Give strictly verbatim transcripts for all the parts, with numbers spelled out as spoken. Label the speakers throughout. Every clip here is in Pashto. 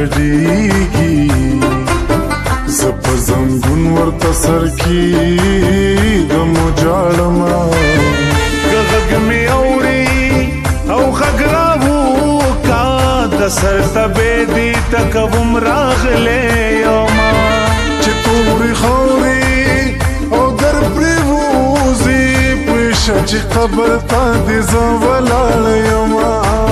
Speaker 1: ګډېږي زه په زنګون ورته سر کېږم وجاړمه
Speaker 2: که غږ مې اوري او غږ راوکا د سر تبې دې ته کوم راغلی یمه
Speaker 1: چې تورې خاورې او در پرې ووځي پوهېشه چې قبر ته دې زه ولاړ یمه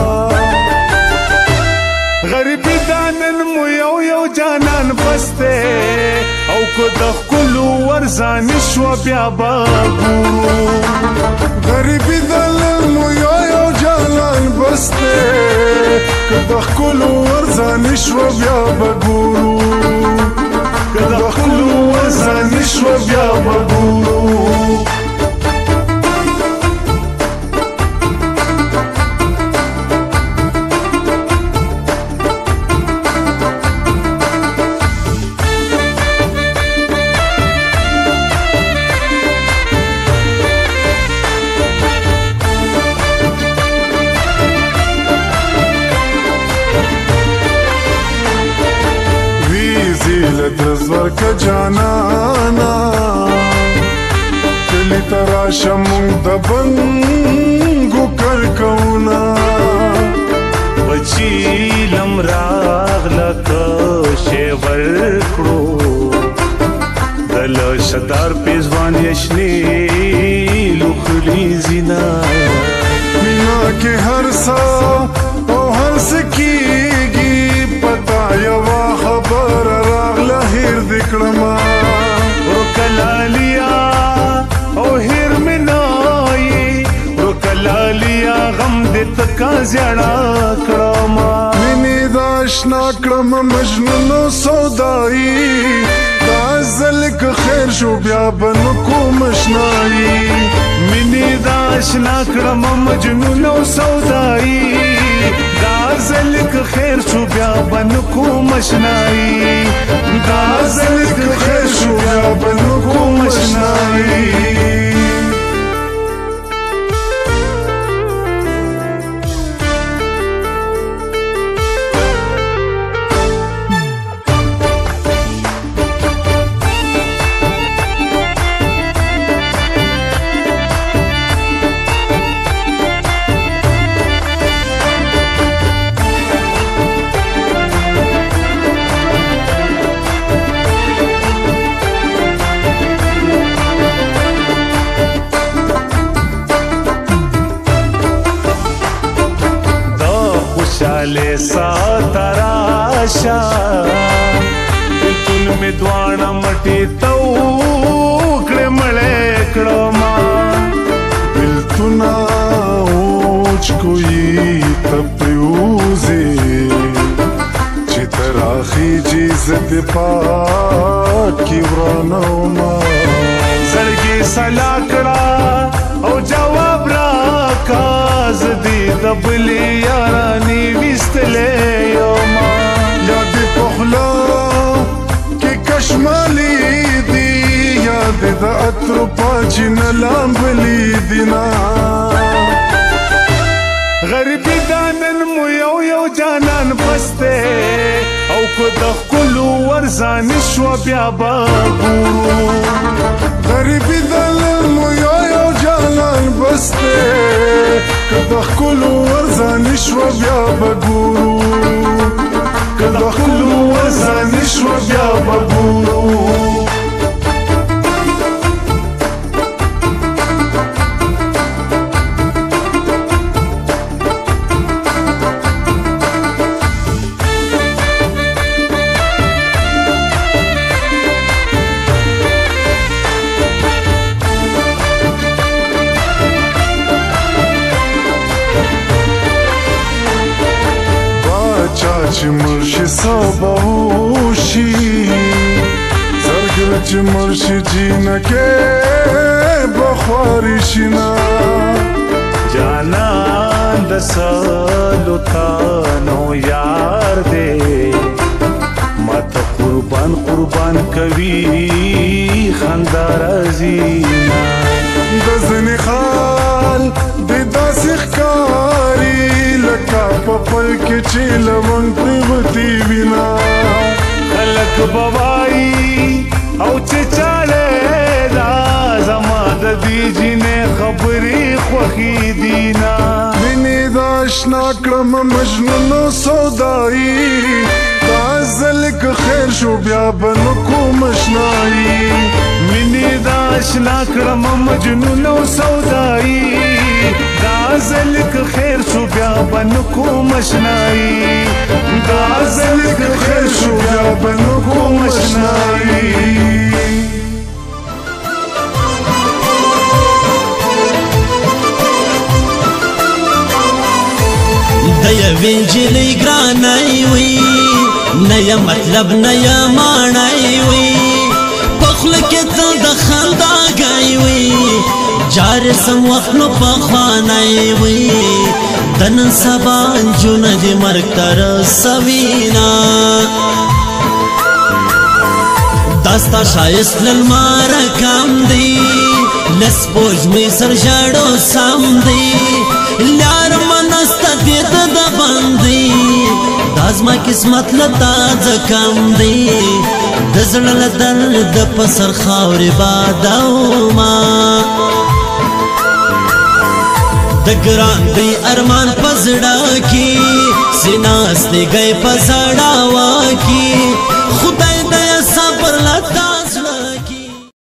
Speaker 2: غریبي دا نن مو یو یو جانان بس دی او که د ښکلو ورځانې شوه بیا به ګورو
Speaker 1: غریبي دا نن مو یو یو جانان بس دی که د ښکلو ورځانې شوه بیا به ګورو
Speaker 2: که د ښکلو ورځانې شوه بیا به ګورو
Speaker 1: لدرز ورکه جانانا کلی تراشه مونږ د بنګو کړکونا
Speaker 2: بچی لم راغله که شی ورکړو د لشدار پیزوان یشنې لوخلي زینا
Speaker 1: مینا کې هر څه او هر څه کېږي پتا یوه خبره راغله هیر دې کړمه
Speaker 2: ورکلالیا او هیر مې نایي ورکلالیا غم دې تکا زیړه کړمه
Speaker 1: مینې دا اشنا کړمه مجنون او سودایي دا ځل که خیر شو بیا به نه کوم اشنایي
Speaker 2: مینې دا اشنا کړمه مجنون او سودایي دا ځل که خیر شو بیا به نه کوم اشنایي دا ځل که خیر شو بیا به نه کوم اشنایي خوشاله ساته راشه بلکل مې دواړه مټې ته وکړې مړې کړمه
Speaker 1: بلتونه اوچ کوي ته پریوځې چې ته راخیږي زه دې پاکې ورانومه
Speaker 2: زړګي سلا کړه او جواب راکا زه دې د بلې یارانې ویستلی یمه
Speaker 1: یا دې په خوله کې کشمالي دي یا دې د عطرو پاچې نه لامبلي دي نه
Speaker 2: غریبي دا نن مو یو یو جانان بس دی او که د ښکلو ورځانې شوه بیا به ګورو
Speaker 1: غریبي دا نن مو یو یو جانان بس دی که د ښکلو ورځانې شوه بیا به ګورو
Speaker 2: که د ښکلو ورځانې شوه بیا به ګورو
Speaker 1: چې مرشي سبا وشي زرګر چې مرشي جینکې بخواري شینا
Speaker 2: جانان د سالو تانو یار دې ماته قربان قربان کوي خندا راځي د
Speaker 1: ځنې خال د داسې ښکاري لکه پپل کې چې لونګ پریوتی وینا
Speaker 2: خلک بوای او چې چاله دا زما د دې جنې خبرې خوښې دینا
Speaker 1: مینې دا اشنا کړم مجنون سودایي غزل که خیر شو بیا بنو کوم اشنایی
Speaker 2: مینې دا اشنا کړم مجنون سودایي غزل که خیر شو بیا بنو کوم اشنایی
Speaker 1: غزل که خیر شو بیا بنو کوم اشنایی
Speaker 3: د یوې نجلۍ ګرانۍ وي نه یې مطلب نه یې ماڼۍ وي په خوله کې تل د خنداګۍ وي جارې سم وخت نو پخوانی وي د نن سبا نجونه دې مرګ ته رسوینه دا ستا ښایست له لمره کم دی له سپوږمۍ سر ژاړو سم دی لار منسته دې د د بندي دا زما قسمت له تا ځکم دی د زړه له درد په سر خاورې بادومه د ګران دی ارمان په زړه کې سینه ستیږی په زړاوه کې